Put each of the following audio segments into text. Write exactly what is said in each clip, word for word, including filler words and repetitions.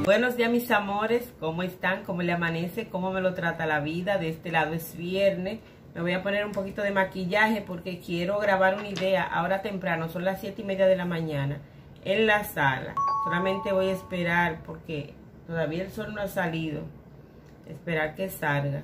Buenos días, mis amores, ¿cómo están? ¿Cómo le amanece? ¿Cómo me lo trata la vida? De este lado es viernes. Me voy a poner un poquito de maquillaje porque quiero grabar una idea ahora temprano. Son las siete y media de la mañana en la sala. Solamente voy a esperar porque todavía el sol no ha salido. Esperar que salga.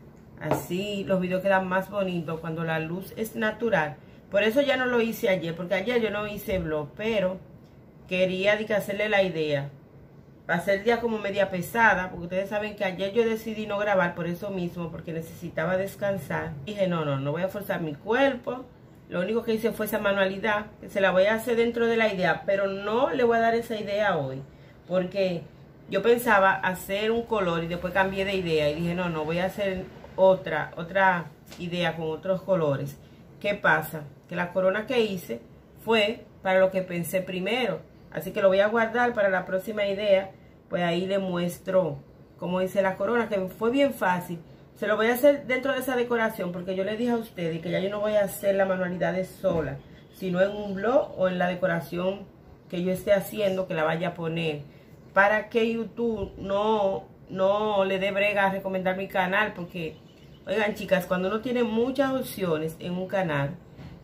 Así los videos quedan más bonitos cuando la luz es natural. Por eso ya no lo hice ayer, porque ayer yo no hice vlog, pero quería de que hacerle la idea. Va a ser ya como media pesada, porque ustedes saben que ayer yo decidí no grabar por eso mismo, porque necesitaba descansar. Dije, no, no, no voy a forzar mi cuerpo. Lo único que hice fue esa manualidad, que se la voy a hacer dentro de la idea, pero no le voy a dar esa idea hoy, porque yo pensaba hacer un color y después cambié de idea y dije, no, no, voy a hacer otra, otra idea con otros colores. ¿Qué pasa? Que la corona que hice fue para lo que pensé primero. Así que lo voy a guardar para la próxima idea. Pues ahí le muestro cómo hice la corona, que fue bien fácil. Se lo voy a hacer dentro de esa decoración, porque yo le dije a ustedes que ya yo no voy a hacer la manualidad sola, sino en un blog o en la decoración que yo esté haciendo, que la vaya a poner. Para que YouTube no, no le dé brega a recomendar mi canal, porque, oigan chicas, cuando uno tiene muchas opciones en un canal,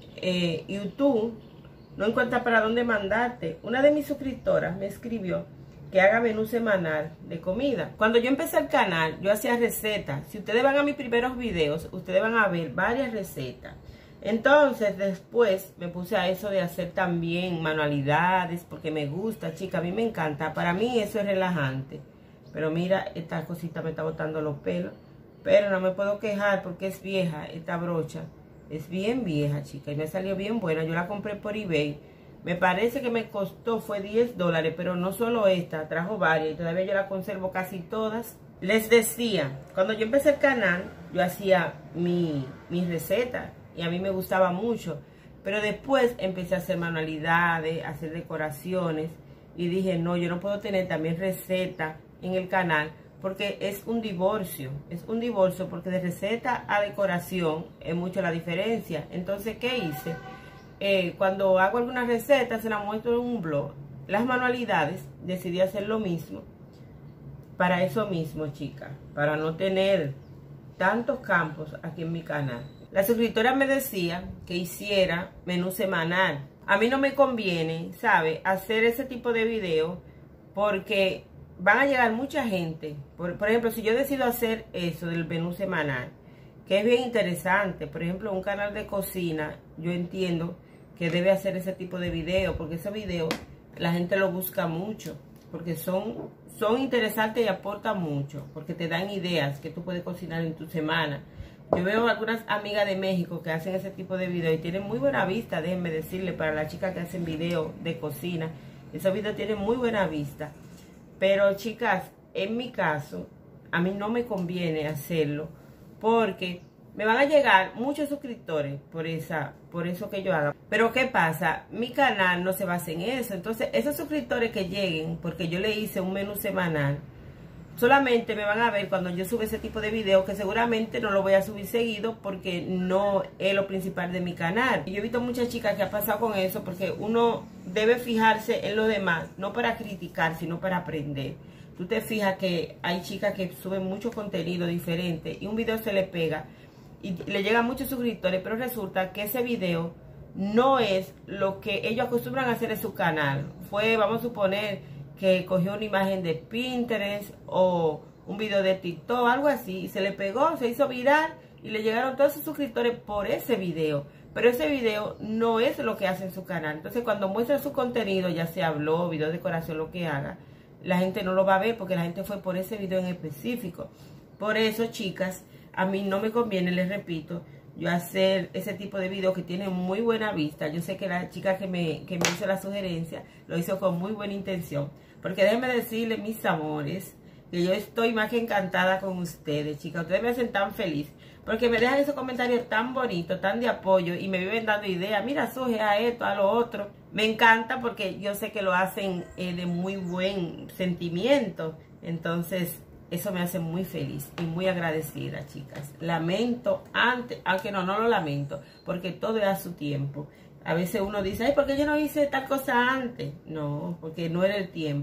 eh, YouTube no encuentra para dónde mandarte. Una de mis suscriptoras me escribió que haga menú semanal de comida. Cuando yo empecé el canal, yo hacía recetas. Si ustedes van a mis primeros videos, ustedes van a ver varias recetas. Entonces, después me puse a eso de hacer también manualidades, porque me gusta, chica, a mí me encanta. Para mí eso es relajante. Pero mira, esta cosita me está botando los pelos. Pero no me puedo quejar porque es vieja esta brocha. Es bien vieja, chica, y me salió bien buena. Yo la compré por eBay. Me parece que me costó, fue diez dólares, pero no solo esta, trajo varias. Y todavía yo la conservo casi todas. Les decía, cuando yo empecé el canal, yo hacía mi, mis recetas. Y a mí me gustaba mucho. Pero después empecé a hacer manualidades, a hacer decoraciones. Y dije, no, yo no puedo tener también recetas en el canal, porque es un divorcio, es un divorcio porque de receta a decoración es mucho la diferencia. Entonces, ¿qué hice? Eh, cuando hago alguna receta se la muestro en un blog. Las manualidades decidí hacer lo mismo. Para eso mismo, chicas, para no tener tantos campos aquí en mi canal. La suscriptora me decía que hiciera menú semanal. A mí no me conviene, ¿sabe?, hacer ese tipo de video porque van a llegar mucha gente. Por, por ejemplo, si yo decido hacer eso del menú semanal, que es bien interesante, por ejemplo, un canal de cocina, yo entiendo que debe hacer ese tipo de videos, porque esos videos la gente lo busca mucho, porque son, son interesantes y aportan mucho, porque te dan ideas que tú puedes cocinar en tu semana. Yo veo algunas amigas de México que hacen ese tipo de videos y tienen muy buena vista, déjenme decirle, para las chicas que hacen videos de cocina, esos videos tienen muy buena vista. Pero chicas, en mi caso, a mí no me conviene hacerlo porque me van a llegar muchos suscriptores por esa, por eso que yo haga. Pero ¿qué pasa? Mi canal no se basa en eso. Entonces, esos suscriptores que lleguen, porque yo le hice un menú semanal, solamente me van a ver cuando yo suba ese tipo de videos, que seguramente no lo voy a subir seguido porque no es lo principal de mi canal. Y yo he visto muchas chicas que ha pasado con eso, porque uno debe fijarse en lo demás, no para criticar, sino para aprender. Tú te fijas que hay chicas que suben mucho contenido diferente y un video se le pega y le llegan muchos suscriptores, pero resulta que ese video no es lo que ellos acostumbran a hacer en su canal. Fue, vamos a suponer, que cogió una imagen de Pinterest o un video de TikTok, algo así, y se le pegó, se hizo viral y le llegaron todos sus suscriptores por ese video. Pero ese video no es lo que hace en su canal. Entonces, cuando muestra su contenido, ya sea blog, video de decoración, lo que haga, la gente no lo va a ver porque la gente fue por ese video en específico. Por eso, chicas, a mí no me conviene, les repito, yo hacer ese tipo de videos que tienen muy buena vista. Yo sé que la chica que me, que me hizo la sugerencia lo hizo con muy buena intención. Porque déjenme decirles, mis amores, que yo estoy más que encantada con ustedes, chicas. Ustedes me hacen tan feliz, porque me dejan esos comentarios tan bonitos, tan de apoyo, y me viven dando ideas. Mira, Suje, a esto, a lo otro. Me encanta porque yo sé que lo hacen eh, de muy buen sentimiento. Entonces, eso me hace muy feliz y muy agradecida, chicas. Lamento antes, aunque no, no lo lamento, porque todo es a su tiempo. A veces uno dice, ay, ¿por qué yo no hice tal cosa antes? No, porque no era el tiempo.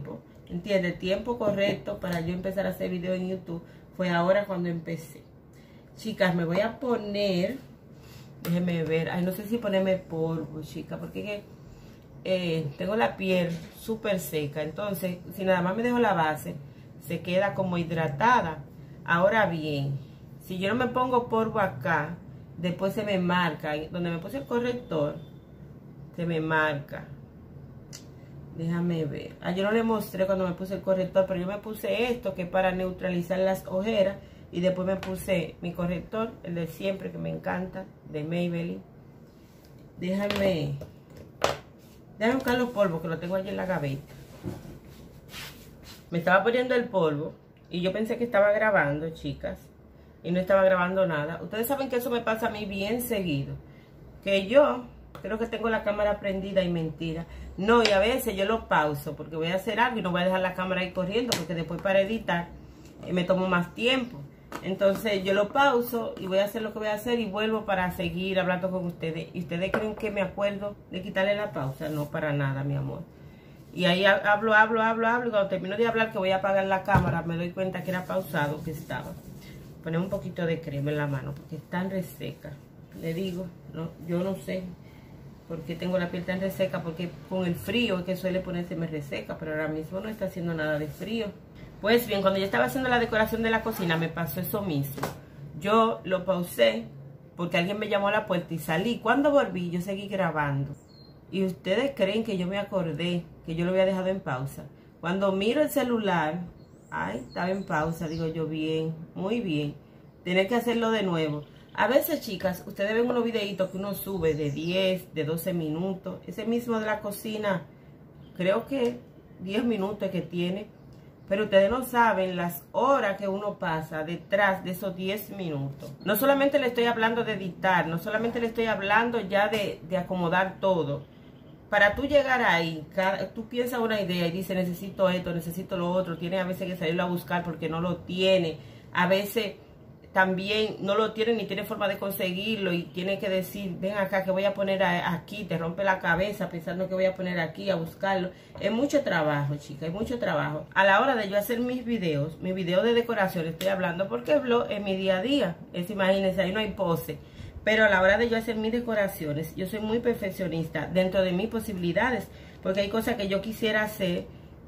¿entiendes? El tiempo correcto para yo empezar a hacer videos en YouTube fue ahora cuando empecé. Chicas, me voy a poner, déjenme ver, ay, no sé si ponerme polvo, chicas, porque eh, tengo la piel súper seca. Entonces, si nada más me dejo la base, se queda como hidratada. Ahora bien, si yo no me pongo polvo acá, después se me marca, donde me puse el corrector, se me marca. Déjame ver. Ah, yo no le mostré cuando me puse el corrector, pero yo me puse esto que es para neutralizar las ojeras. Y después me puse mi corrector, el de siempre, que me encanta, de Maybelline. Déjame, déjame buscar los polvos, que lo tengo allí en la gaveta. Me estaba poniendo el polvo y yo pensé que estaba grabando, chicas. Y no estaba grabando nada. Ustedes saben que eso me pasa a mí bien seguido. Que yo creo que tengo la cámara prendida y mentira. No, y a veces yo lo pauso porque voy a hacer algo y no voy a dejar la cámara ahí corriendo, porque después para editar eh, me tomo más tiempo. Entonces yo lo pauso y voy a hacer lo que voy a hacer y vuelvo para seguir hablando con ustedes. ¿Y ustedes creen que me acuerdo de quitarle la pausa? No, para nada, mi amor. Y ahí hablo, hablo, hablo, hablo. Y cuando termino de hablar, que voy a apagar la cámara, me doy cuenta que era pausado que estaba. Poner un poquito de crema en la mano porque es tan reseca. Le digo, no, yo no sé por qué tengo la piel tan reseca, porque con el frío es que suele ponerse me reseca, pero ahora mismo no está haciendo nada de frío. Pues bien, cuando yo estaba haciendo la decoración de la cocina me pasó eso mismo. Yo lo pausé porque alguien me llamó a la puerta y salí. Cuando volví yo seguí grabando. Y ustedes creen que yo me acordé que yo lo había dejado en pausa. Cuando miro el celular, ay, estaba en pausa. Digo yo, bien, muy bien. Tener que hacerlo de nuevo. A veces, chicas, ustedes ven unos videitos que uno sube de diez, de doce minutos. Ese mismo de la cocina, creo que diez minutos que tiene. Pero ustedes no saben las horas que uno pasa detrás de esos diez minutos. No solamente le estoy hablando de editar, no solamente le estoy hablando ya de, de acomodar todo. Para tú llegar ahí, cada, tú piensas una idea y dices, necesito esto, necesito lo otro. Tienes a veces que salirlo a buscar porque no lo tiene. A veces también no lo tiene ni tiene forma de conseguirlo y tiene que decir, ven acá que voy a poner a, aquí, te rompe la cabeza pensando que voy a poner aquí a buscarlo. Es mucho trabajo, chicas, es mucho trabajo. A la hora de yo hacer mis videos, mis videos de decoración, estoy hablando porque el vlog es mi día a día. Es, imagínense, ahí no hay pose. Pero a la hora de yo hacer mis decoraciones, yo soy muy perfeccionista dentro de mis posibilidades, porque hay cosas que yo quisiera hacer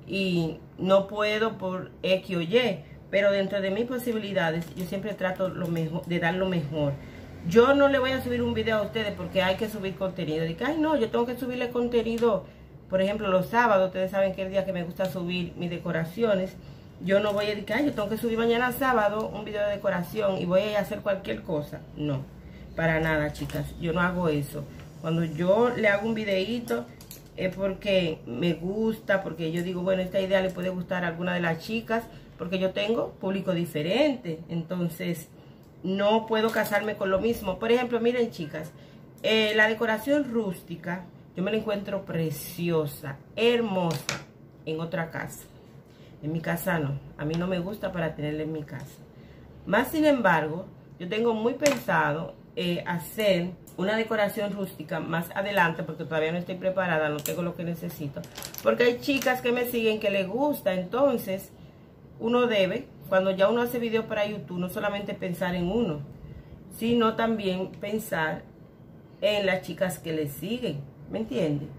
y no puedo por X o Y. Pero dentro de mis posibilidades, yo siempre trato lo mejor, de dar lo mejor. Yo no le voy a subir un video a ustedes porque hay que subir contenido. De que, ay, no, yo tengo que subirle contenido. Por ejemplo, los sábados, ustedes saben que es el día que me gusta subir mis decoraciones. Yo no voy a decir, ay, yo tengo que subir mañana sábado un video de decoración y voy a hacer cualquier cosa. No, para nada, chicas. Yo no hago eso. Cuando yo le hago un videíto, es porque me gusta, porque yo digo, bueno, esta idea le puede gustar a alguna de las chicas, porque yo tengo público diferente, entonces no puedo casarme con lo mismo. Por ejemplo, miren, chicas, eh, la decoración rústica, yo me la encuentro preciosa, hermosa, en otra casa. En mi casa no, a mí no me gusta para tenerla en mi casa. Más sin embargo, yo tengo muy pensado eh, hacer una decoración rústica más adelante, porque todavía no estoy preparada, no tengo lo que necesito. Porque hay chicas que me siguen que les gusta, entonces uno debe, cuando ya uno hace videos para YouTube, no solamente pensar en uno, sino también pensar en las chicas que le siguen, ¿me entienden?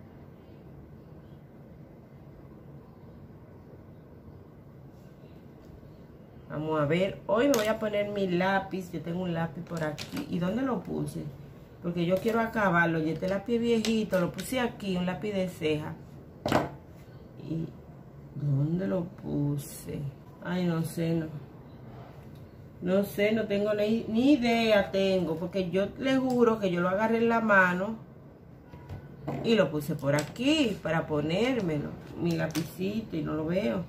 Vamos a ver, hoy me voy a poner mi lápiz, yo tengo un lápiz por aquí. ¿Y dónde lo puse? Porque yo quiero acabarlo, y este lápiz viejito, lo puse aquí, un lápiz de ceja. ¿Y dónde lo puse? Ay, no sé, no. No sé, no tengo ni, ni idea tengo, porque yo les juro que yo lo agarré en la mano y lo puse por aquí para ponérmelo, mi lapicito, y no lo veo.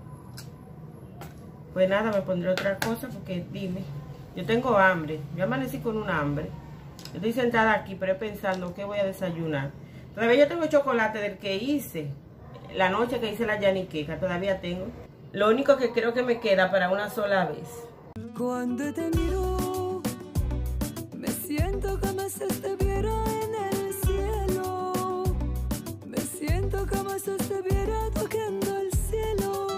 Pues nada, me pondré otra cosa porque dime, yo tengo hambre, yo amanecí con un hambre. Yo estoy sentada aquí, pero pensando qué voy a desayunar. Todavía yo tengo chocolate del que hice la noche que hice la yaniqueca, todavía tengo. Lo único que creo que me queda para una sola vez. Cuando te miro, me siento como si estuviera en el cielo. Me siento como si estuviera tocando el cielo.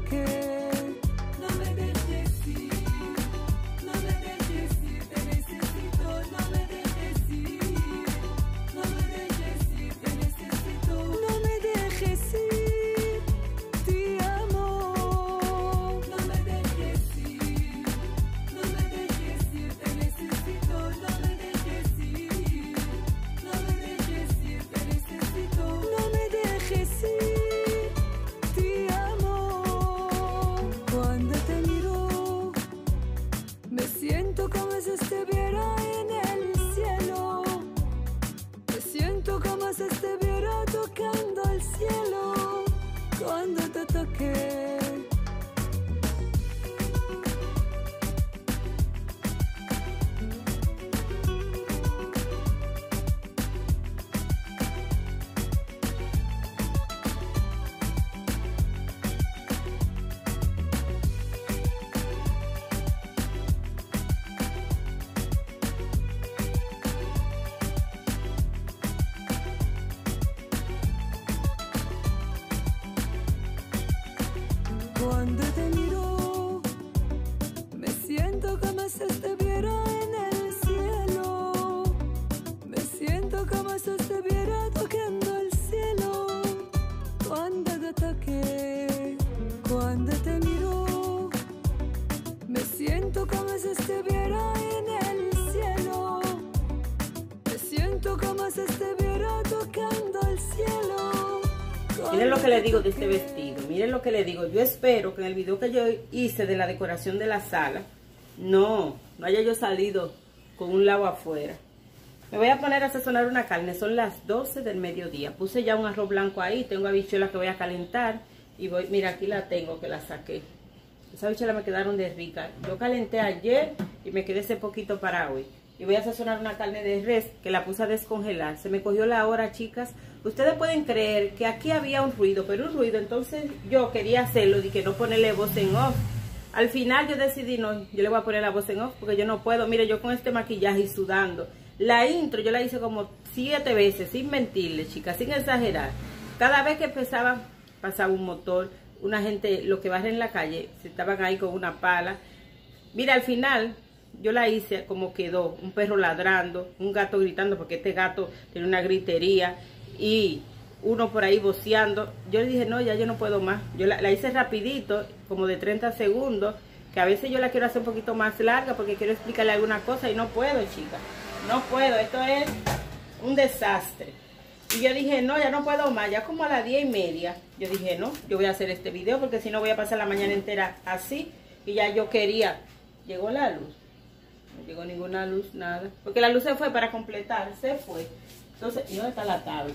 toque. No me dejes ir, no me dejes ir, te necesito, no me dejes ir, no me dejes ir, te necesito, no me dejes ir, te amo. No me dejes ir, no me dejes ir, te necesito, no me dejes ir, no me dejes ir, te necesito, no me dejes ir, te amo. Cuando te miro, me siento como si estuviera en el cielo. Me siento como si estuviera tocando el cielo. Cuando te toqué. Cuando te miro, me siento como si estuviera en el cielo. Me siento como si estuviera tocando el cielo. Cuando te toqué, cuando te miro, me siento como si estuviera en el cielo. Me siento como si estuviera tocando el cielo. Miren lo que le digo de este vestido, miren lo que le digo. Yo espero que en el video que yo hice de la decoración de la sala, no, no haya yo salido con un lado afuera. Me voy a poner a sazonar una carne, son las doce del mediodía. Puse ya un arroz blanco ahí, tengo habichuelas que voy a calentar. Y voy, mira, aquí la tengo, que la saqué. Esas habichuelas me quedaron de ricas. Yo calenté ayer y me quedé ese poquito para hoy. Y voy a sazonar una carne de res que la puse a descongelar. Se me cogió la hora, chicas. Ustedes pueden creer que aquí había un ruido, pero un ruido. Entonces yo quería hacerlo y que no ponerle voz en off. Al final yo decidí, no, yo le voy a poner la voz en off porque yo no puedo. Mire, yo con este maquillaje y sudando. La intro yo la hice como siete veces, sin mentirle, chicas, sin exagerar. Cada vez que empezaba, pasaba un motor, una gente, lo que barre en la calle, se estaban ahí con una pala. Mira, al final yo la hice como quedó, un perro ladrando, un gato gritando porque este gato tiene una gritería y uno por ahí voceando. Yo le dije, no, ya yo no puedo más. Yo la, la hice rapidito, como de treinta segundos, que a veces yo la quiero hacer un poquito más larga porque quiero explicarle alguna cosa y no puedo, chicas. No puedo, esto es un desastre. Y yo dije, no, ya no puedo más. Ya como a las diez y media, yo dije, no, yo voy a hacer este video porque si no voy a pasar la mañana entera así. Y ya yo quería. Llegó la luz. No llegó ninguna luz, nada. Porque la luz se fue para completar, se fue. Entonces, ¿y dónde está la tabla?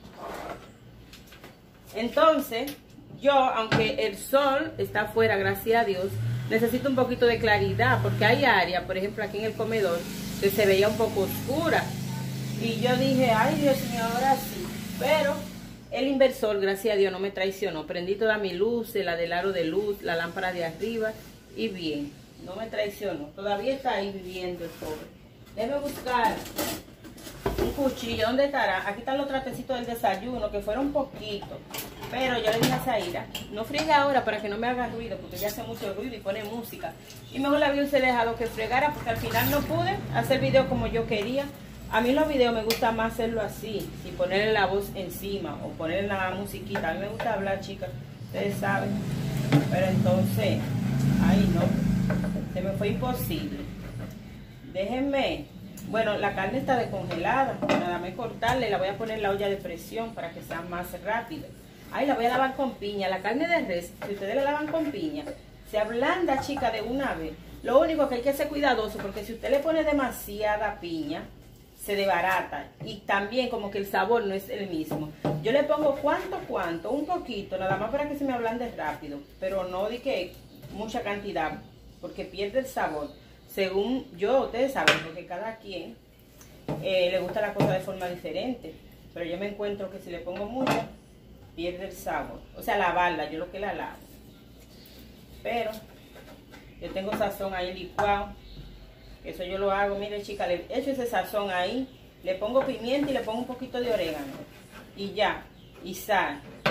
Entonces, yo, aunque el sol está afuera, gracias a Dios, necesito un poquito de claridad. Porque hay áreas, por ejemplo, aquí en el comedor, que se veía un poco oscura. Y yo dije, ay Dios mío, ahora sí. Pero el inversor, gracias a Dios, no me traicionó. Prendí toda mi luz, la del aro de luz, la lámpara de arriba. Y bien, no me traicionó. Todavía está ahí viviendo el pobre. Déjame buscar un cuchillo. ¿Dónde estará? Aquí están los tratecitos del desayuno, que fueron poquitos. Pero yo le dije a Zaira, no friegue ahora para que no me haga ruido, porque ya hace mucho ruido y pone música. Y mejor la vi se deja lo que fregara, porque al final no pude hacer video como yo quería. A mí los videos me gusta más hacerlo así, sin ponerle la voz encima o ponerle la musiquita. A mí me gusta hablar, chicas, ustedes saben. Pero entonces, ay no, se me fue imposible. Déjenme, bueno, la carne está descongelada, nada más cortarle, la voy a poner en la olla de presión para que sea más rápida. Ay, la voy a lavar con piña. La carne de res, si ustedes la lavan con piña, se ablanda, chica, de una vez. Lo único que hay que ser cuidadoso, porque si usted le pone demasiada piña, se desbarata. Y también como que el sabor no es el mismo. Yo le pongo cuánto, cuánto, un poquito, nada más para que se me ablande rápido. Pero no de que mucha cantidad, porque pierde el sabor. Según yo, ustedes saben, porque cada quien eh, le gusta la cosa de forma diferente. Pero yo me encuentro que si le pongo mucho, pierde el sabor. O sea, lavarla, yo lo que la lavo. Pero yo tengo sazón ahí licuado. Eso yo lo hago, mire chicas, le echo ese sazón ahí. Le pongo pimienta y le pongo un poquito de orégano. Y ya, y sal. Un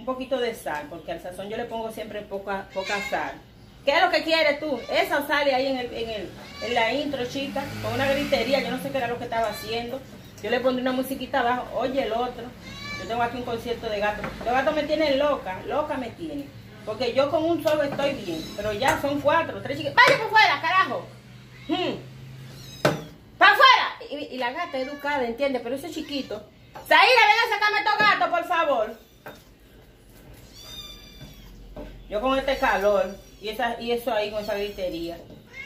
poquito de sal, porque al sazón yo le pongo siempre poca, poca sal. ¿Qué es lo que quieres tú? Esa sale ahí en, el, en, el, en la intro, chica, con una gritería, yo no sé qué era lo que estaba haciendo. Yo le pondré una musiquita abajo, oye el otro. Yo tengo aquí un concierto de gatos. Los gatos me tienen loca, loca me tienen. Porque yo con un solo estoy bien, pero ya son cuatro, tres chiquitos. ¡Vaya para afuera, carajo! Hmm. ¡Para afuera! Y, y la gata educada, ¿entiendes? Pero ese chiquito. Zaira, ven a sacarme estos gatos, por favor. Yo con este calor y, esa, y eso ahí con esa gritería.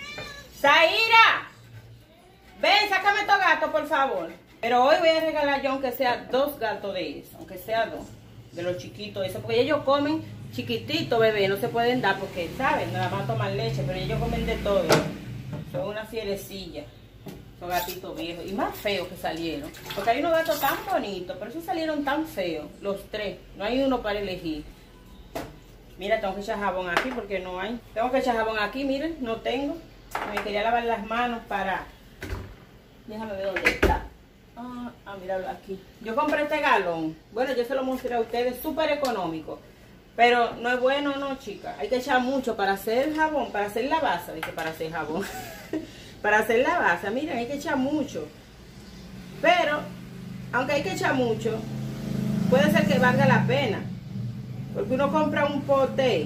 ¡Zaira! Ven, sácame estos gatos, por favor. Pero hoy voy a regalar yo, aunque sea dos gatos de eso. Aunque sea dos. De los chiquitos, eso. Porque ellos comen chiquitito, bebé. No se pueden dar porque, ¿saben? Nada más toman leche. Pero ellos comen de todo. Son una fierecilla. Son gatitos viejos. Y más feos que salieron. Porque hay unos gatos tan bonitos. Pero esos salieron tan feos. Los tres. No hay uno para elegir. Mira, tengo que echar jabón aquí porque no hay. Tengo que echar jabón aquí, miren. No tengo. Me quería lavar las manos para... Déjame ver dónde está. Ah, ah, míralo aquí. Yo compré este galón. Bueno, yo se lo mostré a ustedes. Súper económico. Pero no es bueno, no, chicas. Hay que echar mucho para hacer jabón. Para hacer la base. Dije, para hacer jabón. Para hacer la base. Miren, hay que echar mucho. Pero, aunque hay que echar mucho, puede ser que valga la pena. Porque uno compra un pote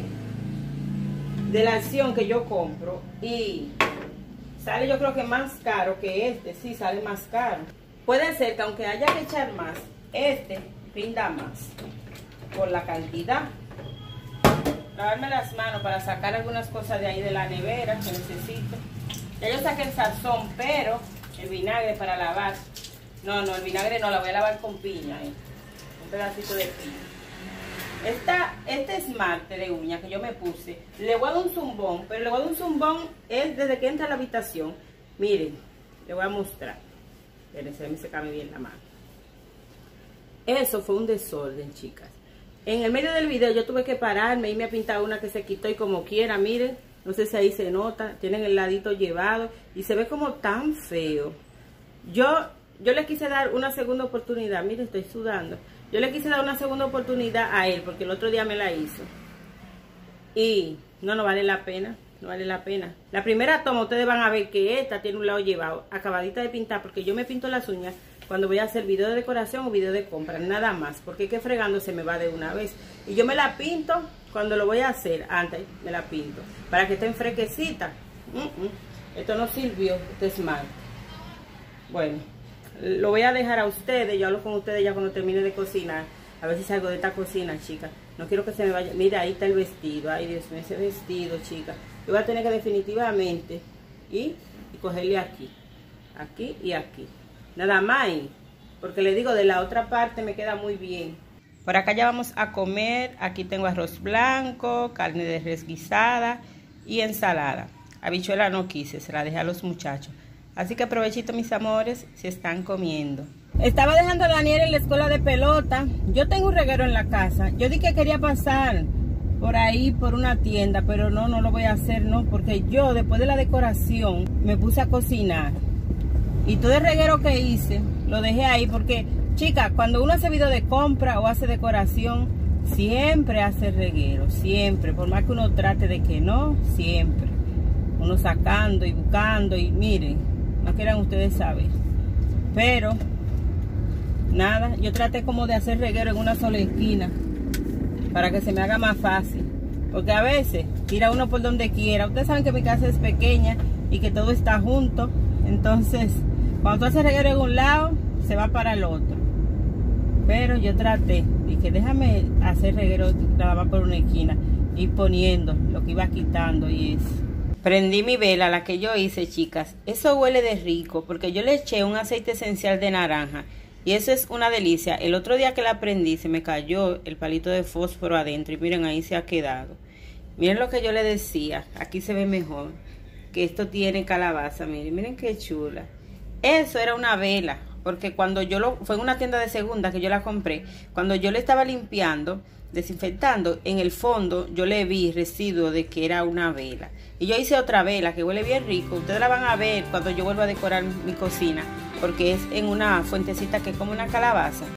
de la acción que yo compro y sale yo creo que más caro que este. Sí, sale más caro. Puede ser que aunque haya que echar más, este rinda más por la cantidad. Lavarme las manos para sacar algunas cosas de ahí de la nevera que necesito. Ya yo saqué el sazón, pero el vinagre para lavar. No, no, el vinagre no, la voy a lavar con piña. Eh. Un pedacito de piña. Esta, este esmalte de uña que yo me puse, le voy a dar un zumbón, pero le voy a dar un zumbón es desde que entra a la habitación. Miren, le voy a mostrar. Espérense, me se cabe bien la mano. Eso fue un desorden, chicas. En el medio del video yo tuve que pararme y me a pintar una que se quitó y como quiera, miren. No sé si ahí se nota, tienen el ladito llevado y se ve como tan feo. Yo, yo le quise dar una segunda oportunidad, miren, estoy sudando. Yo le quise dar una segunda oportunidad a él porque el otro día me la hizo. Y no, no vale la pena. No vale la pena. La primera toma ustedes van a ver que esta tiene un lado llevado. Acabadita de pintar porque yo me pinto las uñas cuando voy a hacer video de decoración o video de compra. Nada más. Porque es que fregando se me va de una vez. Y yo me la pinto cuando lo voy a hacer. Antes me la pinto. Para que esté fresquecita. Mm -mm. Esto no sirvió. Este esmalte. Bueno. Lo voy a dejar a ustedes, yo hablo con ustedes ya cuando termine de cocinar. A ver si salgo de esta cocina, chicas. No quiero que se me vaya. Mira, ahí está el vestido. Ay, Dios mío, ese vestido, chicas. Yo voy a tener que definitivamente ir y cogerle aquí. Aquí y aquí. Nada más. Porque le digo, de la otra parte me queda muy bien. Por acá ya vamos a comer. Aquí tengo arroz blanco, carne de res guisada y ensalada. Habichuela no quise, se la dejé a los muchachos. Así que aprovechito, mis amores, se están comiendo. Estaba dejando a Daniel en la escuela de pelota. Yo tengo un reguero en la casa. Yo dije que quería pasar por ahí, por una tienda, pero no, no lo voy a hacer, no. Porque yo, después de la decoración, me puse a cocinar. Y todo el reguero que hice, lo dejé ahí porque, chicas, cuando uno hace video de compra o hace decoración, siempre hace reguero, siempre. Por más que uno trate de que no, siempre. Uno sacando y buscando y miren. No quieran ustedes saber. Pero, nada, yo traté como de hacer reguero en una sola esquina. Para que se me haga más fácil. Porque a veces, tira uno por donde quiera. Ustedes saben que mi casa es pequeña y que todo está junto. Entonces, cuando tú haces reguero en un lado, se va para el otro. Pero yo traté. Dije, déjame hacer reguero nada más por una esquina. Ir poniendo lo que iba quitando y eso. Prendí mi vela, la que yo hice, chicas. Eso huele de rico, porque yo le eché un aceite esencial de naranja. Y eso es una delicia. El otro día que la prendí, se me cayó el palito de fósforo adentro. Y miren, ahí se ha quedado. Miren lo que yo le decía. Aquí se ve mejor. Que esto tiene calabaza, miren. Miren qué chula. Eso era una vela. Porque cuando yo lo... Fue en una tienda de segunda que yo la compré. Cuando yo le estaba limpiando, desinfectando, en el fondo yo le vi residuo de que era una vela. Y yo hice otra vela que huele bien rico. Ustedes la van a ver cuando yo vuelva a decorar mi cocina, porque es en una fuentecita que es como una calabaza.